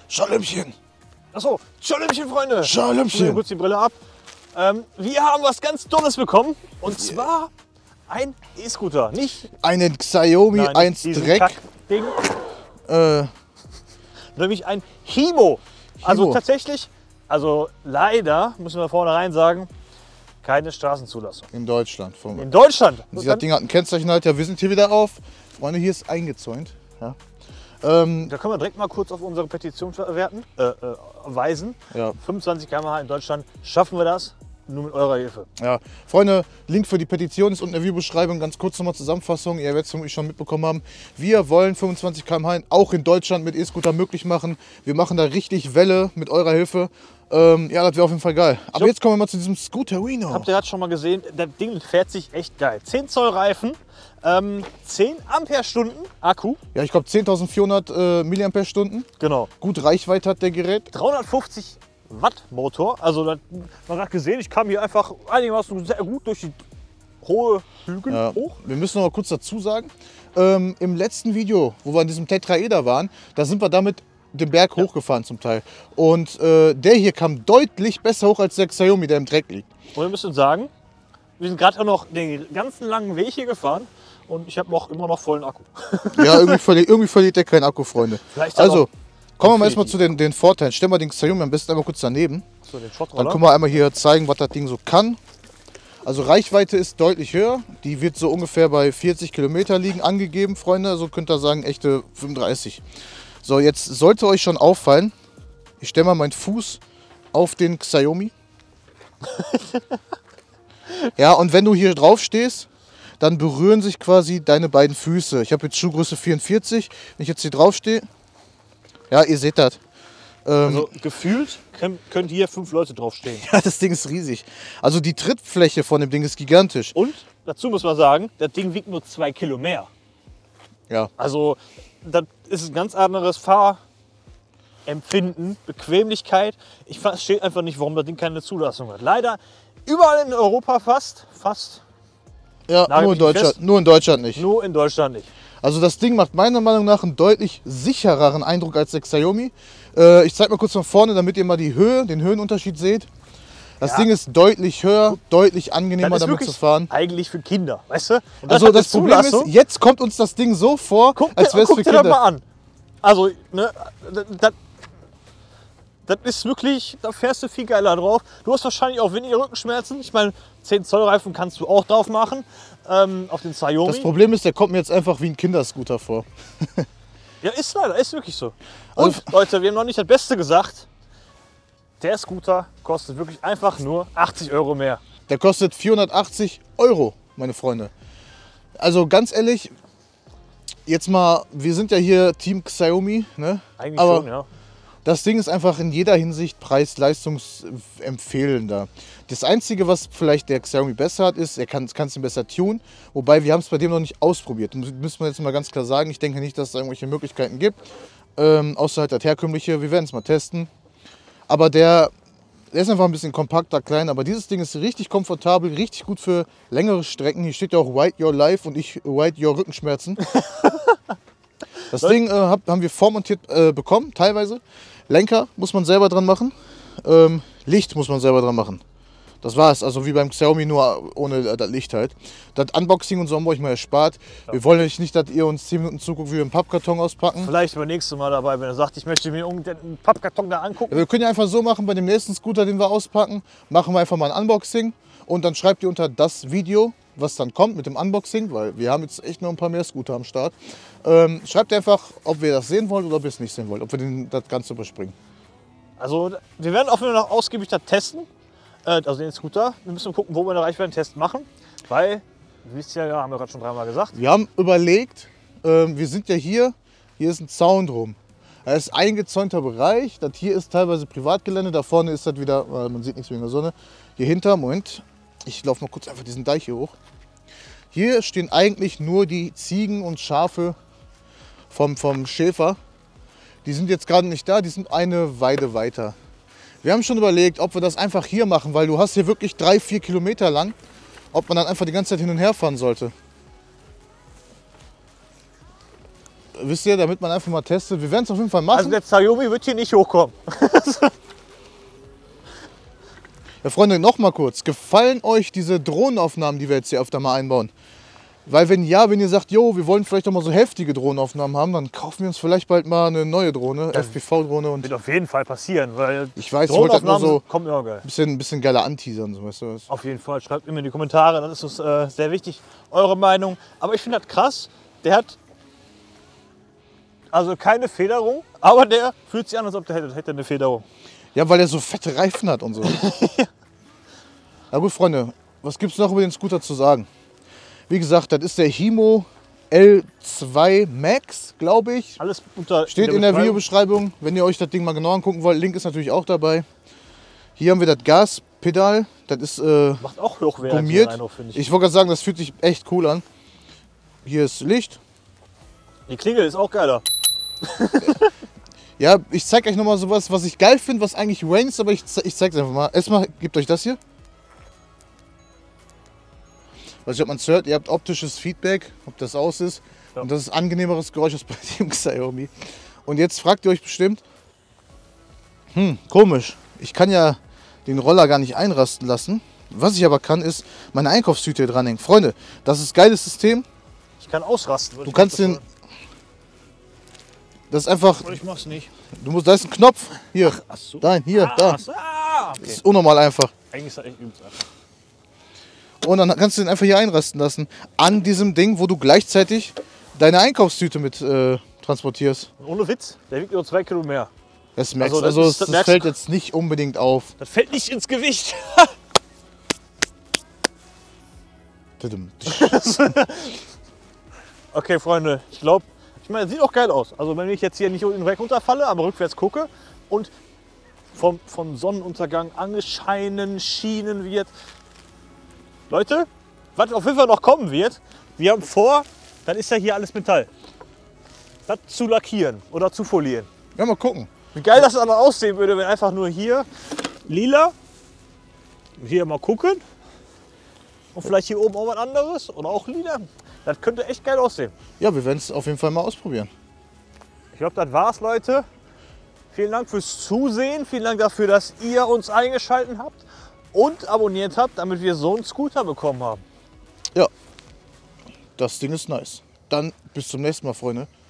Schalümpchen. Achso, Schalümpchen, Freunde. Schalümpchen. Kurz die Brille ab. Wir haben was ganz Tolles bekommen. Und zwar ein E-Scooter. Nicht einen Xiaomi 1 Dreck. Kackding. Nämlich ein Himo. Also tatsächlich, also leider, müssen wir vornherein sagen, keine Straßenzulassung. In Deutschland. In Deutschland. Dieser Ding hat ein Kennzeichenhalter. Wir sind hier wieder auf. Freunde, hier ist eingezäunt. Ja. Da können wir direkt mal kurz auf unsere Petition weisen. Ja. 25 km/h in Deutschland. Schaffen wir das? Nur mit eurer Hilfe. Ja, Freunde, Link für die Petition ist unten in der Videobeschreibung. Ganz kurz nochmal Zusammenfassung. Ihr werdet es vermutlich schon mitbekommen haben. Wir wollen 25 km/h auch in Deutschland mit E-Scooter möglich machen. Wir machen da richtig Welle mit eurer Hilfe. Ja, das wäre auf jeden Fall geil. Aber jetzt kommen wir mal zu diesem Scooterino. Habt ihr gerade schon mal gesehen? Das Ding fährt sich echt geil. 10 Zoll Reifen, 10 Ampere-Stunden Akku. Ja, ich glaube 10.400 mAh. Genau. Gut Reichweite hat der Gerät. 350 Watt Motor. Also man hat gesehen, ich kam hier einfach einigermaßen sehr gut durch die hohe Hügel hoch. Wir müssen noch mal kurz dazu sagen, im letzten Video, wo wir in diesem Tetraeder waren, da sind wir damit den Berg hochgefahren zum Teil. Und der hier kam deutlich besser hoch als der Xiaomi, der im Dreck liegt. Und wir müssen sagen, wir sind gerade noch den ganzen langen Weg hier gefahren und ich habe immer noch vollen Akku. Ja, irgendwie verliert der keinen Akku, Freunde. Also, kommen wir mal erstmal zu den Vorteilen. Stellen wir den Xiaomi am besten einmal kurz daneben. So, dann können wir einmal hier zeigen, was das Ding so kann. Also Reichweite ist deutlich höher. Die wird so ungefähr bei 40 Kilometer liegen, angegeben, Freunde. Also könnt ihr sagen, echte 35. So, jetzt sollte euch schon auffallen, ich stelle mal meinen Fuß auf den Xiaomi. Ja, und wenn du hier drauf stehst, dann berühren sich quasi deine beiden Füße. Ich habe jetzt Schuhgröße 44. Wenn ich jetzt hier drauf stehe, ja, ihr seht das. Also gefühlt können hier 5 Leute draufstehen. Ja, das Ding ist riesig. Also die Trittfläche von dem Ding ist gigantisch. Und dazu muss man sagen, das Ding wiegt nur 2 Kilo mehr. Ja. Also das ist ein ganz anderes Fahrempfinden, Bequemlichkeit. Ich verstehe einfach nicht, warum das Ding keine Zulassung hat. Leider überall in Europa fast. Ja, nur in Deutschland nicht. Nur in Deutschland nicht. Also das Ding macht meiner Meinung nach einen deutlich sichereren Eindruck als der Xiaomi. Ich zeige mal kurz von vorne, damit ihr mal den Höhenunterschied seht. Das Ding ist deutlich höher, deutlich angenehmer damit zu fahren. Eigentlich für Kinder, weißt du? Also das Problem ist, jetzt kommt uns das Ding so vor, als wäre es für Kinder. Guck dir das mal an. Also, ne, das ist wirklich, da fährst du viel geiler drauf. Du hast wahrscheinlich auch weniger Rückenschmerzen. Ich meine, 10 Zoll Reifen kannst du auch drauf machen, auf den Xiaomi. Das Problem ist, der kommt mir jetzt einfach wie ein Kinderscooter vor. Ja, ist leider, ist wirklich so. Und Leute, wir haben noch nicht das Beste gesagt. Der Scooter kostet wirklich einfach nur 80 € mehr. Der kostet 480 €, meine Freunde. Also ganz ehrlich, jetzt mal, wir sind ja hier Team Xiaomi, ne? Eigentlich schon, ja. Das Ding ist einfach in jeder Hinsicht preis-leistungsempfehlender. Das Einzige, was vielleicht der Xiaomi besser hat, ist, er kann es besser tunen. Wobei, wir haben es bei dem noch nicht ausprobiert. Das müssen wir jetzt mal ganz klar sagen. Ich denke nicht, dass es da irgendwelche Möglichkeiten gibt. Außer halt das herkömmliche. Wir werden es mal testen. Aber der ist einfach ein bisschen kompakter, klein. Aber dieses Ding ist richtig komfortabel, richtig gut für längere Strecken. Hier steht ja auch White Your Life und ich White Your Rückenschmerzen. Das Ding haben wir vormontiert bekommen, teilweise. Lenker muss man selber dran machen. Licht muss man selber dran machen. Das war's. Also wie beim Xiaomi, nur ohne das Licht halt. Das Unboxing und so haben wir euch mal erspart. Ja. Wir wollen euch nicht, dass ihr uns 10 Minuten zuguckt, wie wir einen Pappkarton auspacken. Vielleicht beim nächsten Mal dabei, wenn er sagt, ich möchte mir einen Pappkarton da angucken. Ja, wir können ja einfach so machen, bei dem nächsten Scooter, den wir auspacken, machen wir einfach mal ein Unboxing. Und dann schreibt ihr unter das Video, was dann kommt mit dem Unboxing, weil wir haben jetzt echt noch ein paar mehr Scooter am Start. Schreibt einfach, ob wir das sehen wollt oder ob ihr es nicht sehen wollt, ob wir das Ganze überspringen. Also wir werden auf jeden Fall noch ausgiebig das testen, also den Scooter. Wir müssen gucken, wo wir den Reichweiten-Test machen, weil, ihr wisst ja, haben wir gerade schon 3-mal gesagt. Wir haben überlegt, wir sind ja hier ist ein Zaun drum. Das ist ein eingezäunter Bereich, das hier ist teilweise Privatgelände, da vorne ist das wieder, man sieht nichts wegen der Sonne. Hier hinter, Moment, ich laufe mal kurz einfach diesen Deich hier hoch. Hier stehen eigentlich nur die Ziegen und Schafe vom Schäfer. Die sind jetzt gerade nicht da, die sind eine Weide weiter. Wir haben schon überlegt, ob wir das einfach hier machen, weil du hast hier wirklich 3-4 Kilometer lang, ob man dann einfach die ganze Zeit hin und her fahren sollte. wisst ihr, damit man einfach mal testet. Wir werden es auf jeden Fall machen. Also der Xiaomi wird hier nicht hochkommen. Ja, Freunde, noch mal kurz. Gefallen euch diese Drohnenaufnahmen, die wir jetzt hier öfter mal einbauen? Weil wenn ja, wenn ihr sagt, jo, wir wollen vielleicht auch mal so heftige Drohnenaufnahmen haben, dann kaufen wir uns vielleicht bald mal eine neue Drohne, FPV-Drohne. Und Wird auf jeden Fall passieren, weil ich weiß, ich wollte halt nur so kommt immer geil. ein bisschen geiler anteasern, so, weißt du was? Auf jeden Fall, schreibt immer in die Kommentare, dann ist es sehr wichtig, eure Meinung. Aber ich finde das krass, der hat also keine Federung, aber der fühlt sich an, als ob der hätte eine Federung. Ja, weil er so fette Reifen hat und so. Na gut, Freunde, was gibt es noch über den Scooter zu sagen? Wie gesagt, das ist der Himo L2 Max, glaube ich. Alles Steht in der Videobeschreibung, wenn ihr euch das Ding mal genau angucken wollt. Link ist natürlich auch dabei. Hier haben wir das Gaspedal. Das ist macht auch hochwertig gummiert. Eindruck, finde ich. Ich wollte gerade sagen, das fühlt sich echt cool an. Hier ist Licht. Die Klingel ist auch geiler. Ja, ich zeige euch nochmal sowas, was ich geil finde, was eigentlich Wayne ist, aber ich zeige es einfach mal. Erstmal, gebt euch das hier. Weiß nicht, ob man es hört, ihr habt optisches Feedback, ob das aus ist. Ja. Und das ist angenehmeres Geräusch als bei dem Xiaomi. Und jetzt fragt ihr euch bestimmt, komisch, ich kann ja den Roller gar nicht einrasten lassen. Was ich aber kann, ist meine Einkaufstüte hier dranhängen. Freunde, das ist ein geiles System. Ich kann ausrasten. Du kannst den... Das ist einfach... Ich mach's nicht. Du musst, da ist ein Knopf. Hier, Ach so. da, hier, da. Okay. Das ist unnormal einfach. Eigentlich ist das echt übelst einfach. Und dann kannst du den einfach hier einrasten lassen. An diesem Ding, wo du gleichzeitig deine Einkaufstüte mit transportierst. Und ohne Witz, der wiegt nur 2 Kilo mehr. Das merkst Also, das fällt jetzt nicht unbedingt auf. Das fällt nicht ins Gewicht. Okay, Freunde, ich glaube, es sieht auch geil aus. Also wenn ich jetzt hier nicht direkt runterfalle, aber rückwärts gucke und vom Sonnenuntergang angescheinen, schienen wird. Leute, was auf jeden Fall noch kommen wird, wir haben vor, dann ist ja hier alles Metall. Das zu lackieren oder zu folieren. Ja, mal gucken. Wie geil das dann aussehen würde, wenn einfach nur hier lila, hier mal gucken und vielleicht hier oben auch was anderes oder auch lila. Das könnte echt geil aussehen. Ja, wir werden es auf jeden Fall mal ausprobieren. Ich glaube, das war's, Leute. Vielen Dank fürs Zusehen. Vielen Dank dafür, dass ihr uns eingeschaltet habt und abonniert habt, damit wir so einen Scooter bekommen haben. Ja, das Ding ist nice. Dann bis zum nächsten Mal, Freunde.